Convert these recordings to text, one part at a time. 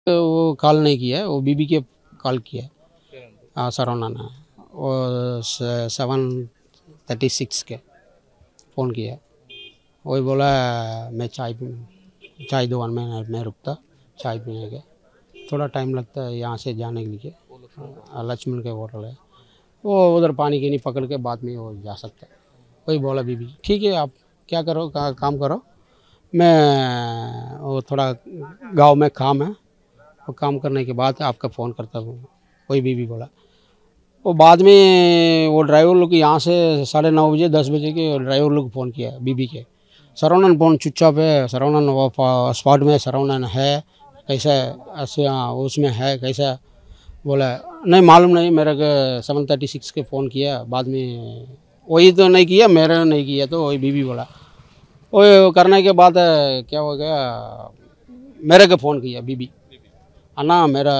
तो वो कॉल नहीं किया है, वो बीबी के कॉल किया है। हाँ सरवना ने वो 7:36 के फ़ोन किया। वही बोला मैं चाय दुकान में मैं रुकता चाय पीने के, थोड़ा टाइम लगता है यहाँ से जाने के लिए। लक्ष्मण के होटल है वो, उधर पानी की नहीं पकड़ के बाद में वो जा सकता है। वही बोला बीबी ठीक है आप क्या करो काम करो, मैं वो थोड़ा गांव में काम है, वो काम करने के बाद आपका फ़ोन करता हूँ। वही बीबी बोला। वो बाद में वो ड्राइवर लोग यहाँ से 9:30 बजे 10 बजे के ड्राइवर लोग फ़ोन किया बीबी के। सरवणन फ़ोन स्विच ऑफ है, सरवणन वो स्पॉट में सरवणन है कैसा उसमें है कैसा, बोला नहीं मालूम नहीं मेरे को 7:36 के फ़ोन किया, बाद में वही तो नहीं किया मेरे नहीं किया, तो वही बीबी बोला। वो करने के बाद क्या हो गया, मेरे को फ़ोन किया बीबी, अन्ना मेरा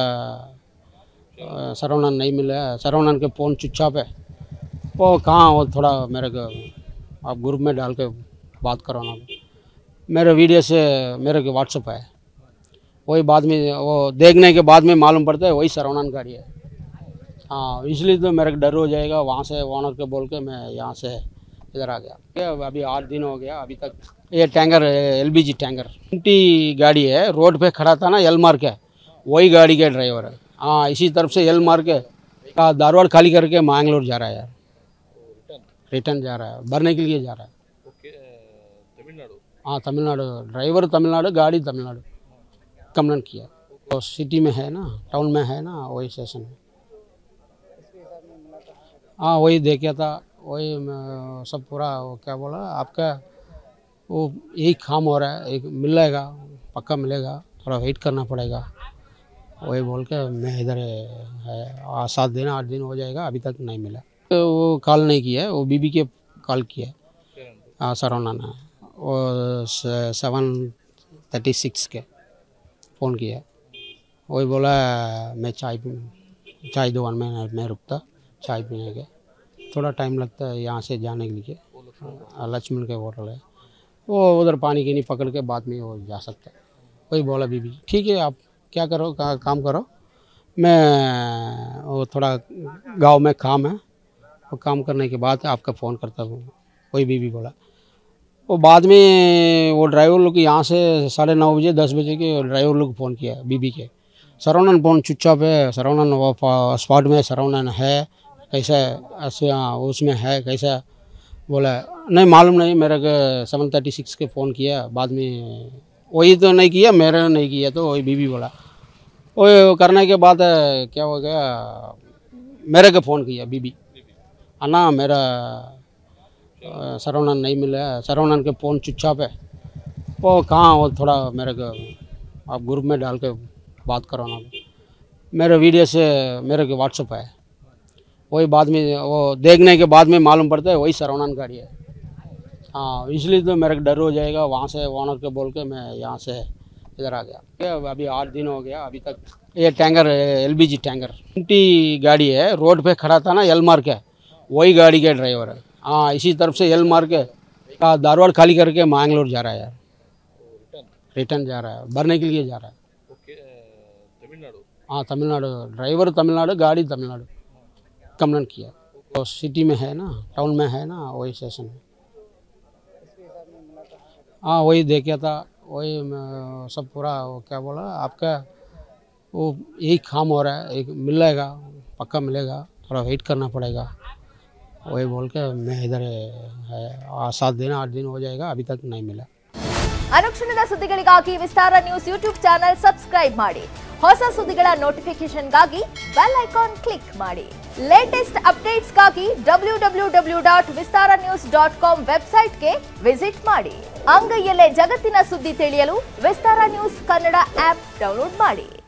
सरवणन नहीं मिला, सरवणन के फ़ोन स्विच ऑफ है, वो कहाँ वो थोड़ा मेरे को आप ग्रुप में डाल के बात करो ना, मेरे वीडियो से मेरे को व्हाट्सअप है। वही बाद में वो देखने के बाद में मालूम पड़ता है वही सरवणन गाड़ी है। हाँ इसलिए तो मेरे को डर हो जाएगा, वहाँ से ओनर के बोल के मैं यहाँ से इधर आ गया। अभी 8 दिन हो गया अभी तक। ये टैंकर LPG टैंकर 20 गाड़ी है, रोड पे खड़ा था ना एल मार्क है, वही गाड़ी के ड्राइवर है। हाँ इसी तरफ से एल मार्क है, धारवाड़ खाली करके मैंगलोर जा रहा है यार, रिटर्न जा रहा है, भरने के लिए जा रहा है। तमिलनाडु? हाँ तमिलनाडु, ड्राइवर तमिलनाडु, गाड़ी तमिलनाडु कंप्लेंट किया। तो सिटी में है ना, टाउन में है ना, वही स्टेशन में। हाँ वही देखा था, वही सब पूरा वो क्या बोला आपका वो यही काम हो रहा है, एक मिलेगा पक्का मिलेगा, थोड़ा वेट करना पड़ेगा। वही बोल के मैं इधर है 7 दिन 8 दिन हो जाएगा अभी तक नहीं मिला। तो वो कॉल नहीं किया है, वो बीबी के कॉल किया है। हाँ सरवना ने वो 7:36 के फ़ोन किया। वही बोला मैं चाय दुकान में मैं रुकता चाय पीने के, थोड़ा टाइम लगता है यहाँ से जाने के लिए। लक्ष्मण के होटल है वो, उधर पानी की नहीं पकड़ के बाद में वो जा सकता है। वही बोला बीबी ठीक है आप क्या करो काम करो, मैं वो थोड़ा गांव में काम है, वो काम करने के बाद आपका फ़ोन करता हूँ। वही बीबी बोला। वो बाद में वो ड्राइवर लोग यहाँ से 9:30 बजे 10 बजे के ड्राइवर लोग फ़ोन किया बीबी के। सरवणन फ़ोन स्विच ऑफ है, सरवणन वो स्पॉट में सरवणन है कैसा उसमें है कैसा, बोला नहीं मालूम नहीं मेरे को 7:36 के फ़ोन किया, बाद में वही तो नहीं किया मेरे नहीं किया, तो वही बीबी बोला। वो करने के बाद क्या हो गया, मेरे को फ़ोन किया बीबी, अन्ना मेरा सरवणन नहीं मिला, सरवणन के फ़ोन स्विच ऑफ है, वो कहाँ वो थोड़ा मेरे को आप ग्रुप में डाल के बात करो ना, मेरे वीडियो से मेरे को व्हाट्सअप है। वही बाद में वो देखने के बाद में मालूम पड़ता है वही सरवणन गाड़ी है। हाँ इसलिए तो मेरे को डर हो जाएगा, वहाँ से ओनर के बोल के मैं यहाँ से इधर आ गया। अभी 8 दिन हो गया अभी तक। ये टैंकर LPG टैंकर 20 गाड़ी है, रोड पे खड़ा था ना एल मार्क है, वही गाड़ी के ड्राइवर है। हाँ इसी तरफ से एल मार्क है, धारवाड़ खाली करके मैंगलोर जा रहा है यार, रिटर्न जा रहा है, भरने के लिए जा रहा है। तमिलनाडु? हाँ तमिलनाडु, ड्राइवर तमिलनाडु, गाड़ी तमिलनाडु कंप्लेंट किया। तो सिटी में है ना, टाउन में है ना, वही स्टेशन में। हाँ वही देखा था, वही सब पूरा वो क्या बोला आपका वो यही काम हो रहा है, एक मिलेगा पक्का मिलेगा, थोड़ा वेट करना पड़ेगा। वही बोल के मैं इधर है 7 दिन 8 दिन हो जाएगा अभी तक नहीं मिला। ಅನುಕ್ಷಣದ ಸುದ್ದಿಗಳಿಗಾಗಿ Vistara news YouTube channel subscribe ಮಾಡಿ, ಹೊಸ ಸುದ್ದಿಗಳ ನೋಟಿಫಿಕೇಶನ್ಗಾಗಿ ಬೆಲ್ ಐಕಾನ್ ಕ್ಲಿಕ್ ಮಾಡಿ, ಲೇಟೆಸ್ಟ್ ಅಪ್ಡೇಟ್ಸ್ಗಾಗಿ www.vistaranews.com ವೆಬ್ಸೈಟ್ಗೆ ವಿಸಿಟ್ ಮಾಡಿ. ಅಂಗೈಯಲ್ಲೇ ಜಗತ್ತಿನ ಸುದ್ದಿ ತಿಳಿಯಲು Vistara news Kannada app download ಮಾಡಿ.